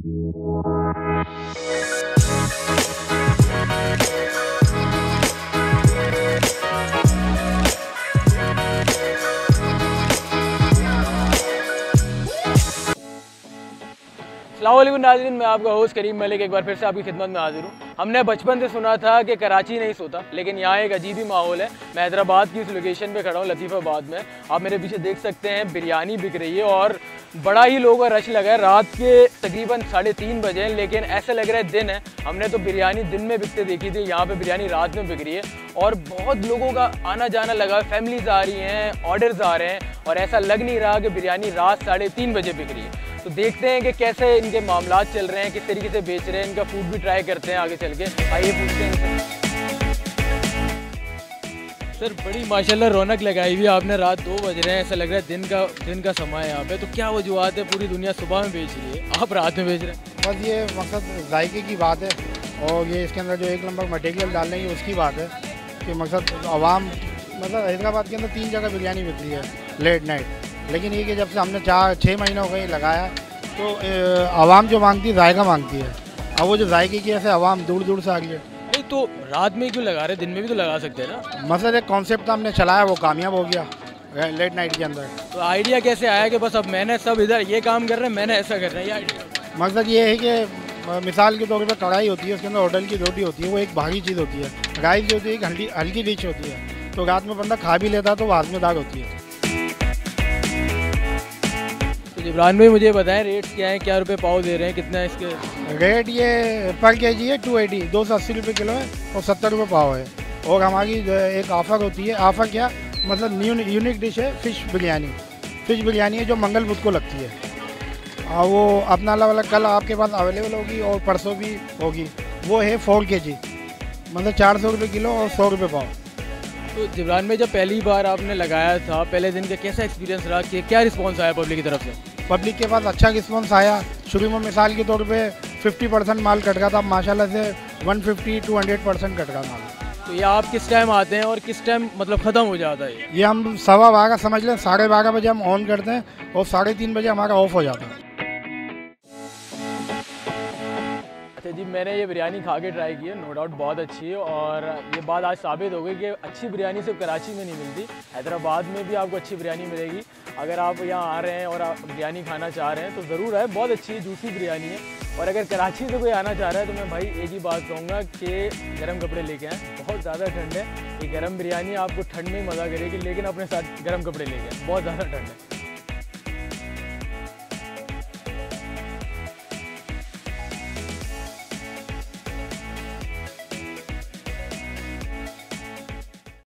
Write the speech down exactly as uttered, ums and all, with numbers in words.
अस्सलामुअलैकुम नाज़रीन, मैं आपका होस्ट करीम मलिक एक बार फिर से आपकी खिदमत में हाजिर हूँ। हमने बचपन से सुना था कि कराची नहीं सोता, लेकिन यहाँ एक अजीब ही माहौल है। मैं हैदराबाद की इस लोकेशन पे खड़ा हूँ, लतीफ़ाबाद में। आप मेरे पीछे देख सकते हैं बिरयानी बिक रही है और बड़ा ही लोगों का रश लगा है। रात के तकरीबन साढ़े तीन बजे हैं, लेकिन ऐसा लग रहा है दिन है। हमने तो बिरयानी दिन में बिकते देखी थी, यहाँ पे बिरयानी रात में बिक रही है और बहुत लोगों का आना जाना लगा। फैमिलीज आ रही हैं, ऑर्डर्स आ रहे हैं और ऐसा लग नहीं रहा कि बिरयानी रात साढ़े तीन बजे बिक रही है। तो देखते हैं कि कैसे इनके मामलात चल रहे हैं, किस तरीके से बेच रहे हैं। इनका फूड भी ट्राई करते हैं आगे चल के। आइए पूछते हैं सर। बड़ी माशाल्लाह रौनक लगाई हुई है आपने। रात दो बज रहे हैं, ऐसा लग रहा है दिन का दिन का समय है यहाँ पे। तो क्या वजूहत है? पूरी दुनिया सुबह में बेच रही है, आप रात में बेच रहे हैं। बस ये मकसद जायके की बात है और ये इसके अंदर जो एक नंबर मटेरियल डाल रही है उसकी बात है कि मकसद आवाम, मतलब हैदराबाद के अंदर तीन जगह बिरयानी बिक रही है लेट नाइट। लेकिन ये कि जब से हमने चार छः महीने हो गए लगाया तो आवाम जो मांगती है जायका मांगती है। अब वो जो जायके की ऐसे आवाम दूर दूर से आ गई है। नहीं तो रात में क्यों लगा रहे, दिन में भी तो लगा सकते हैं ना। मतलब एक कॉन्सेप्ट था, हमने चलाया, वो कामयाब हो गया लेट नाइट के अंदर। तो आइडिया कैसे आया कि बस अब मैंने सब इधर ये काम कर रहे हैं, मैंने ऐसा कर रहा है, ये आइडिया? मकसद ये है कि मिसाल के तौर पर कढ़ाई होती है, उसके अंदर होटल की रोटी होती है, वो एक भारी चीज़ होती है। राइस जो होती है एक हल्की हल्की डिश होती है, तो रात में बंदा खा भी लेता है तो वो हाजमेदार होती है। जिब्रान भाई मुझे बताएं रेट्स क्या हैं, क्या रुपए पाव दे रहे हैं, कितना है इसके रेट? ये पर के जी है टू एटी दो सौ अस्सी रुपये किलो है और सत्तर रुपये पाव है। और हमारी जो है एक ऑफ़र होती है, ऑफ़र क्या मतलब न्यू यूनिक डिश है फ़िश बिरयानी। फ़िश बिरयानी है जो मंगल बुध को लगती है और वो अपना अलग अलग कल आपके पास अवेलेबल होगी और परसों भी होगी। वो है फोर के जी, मतलब चार सौ रुपये किलो और सौ रुपये पाव। तो जिब्रान भाई जब पहली बार आपने लगाया था, पहले दिन का कैसा एक्सपीरियंस रहा, कि क्या रिस्पांस आया पब्लिक की तरफ से? पब्लिक के पास अच्छा रिस्पॉन्स आया। शुरू में मिसाल के तौर पे पचास परसेंट माल कट रहा था, माशाल्लाह से एक सौ पचास टू सौ परसेंट कट रहा माल। तो ये आप किस टाइम आते हैं और किस टाइम मतलब ख़त्म हो जाता है? ये हम सवा बारह समझ लें, साढ़े बारह बजे हम ऑन करते हैं और साढ़े तीन बजे हमारा ऑफ हो जाता है। अच्छा जी, मैंने ये बिरयानी खा के ट्राई की है, नो डाउट बहुत अच्छी है और ये बात आज साबित हो गई कि अच्छी बिरयानी सिर्फ कराची में नहीं मिलती, हैदराबाद में भी आपको अच्छी बिरयानी मिलेगी। अगर आप यहाँ आ रहे हैं और आप बिरयानी खाना चाह रहे हैं तो ज़रूर है, बहुत अच्छी जूसी बिरयानी है। और अगर कराची से कोई आना चाह रहा है तो मैं भाई एक ही बात कहूँगा कि गर्म कपड़े लेके आएँ, बहुत ज़्यादा ठंड है। ये गर्म बिरयानी आपको ठंड में ही मज़ा करेगी, लेकिन अपने साथ गर्म कपड़े लेके आएँ, बहुत ज़्यादा ठंड है।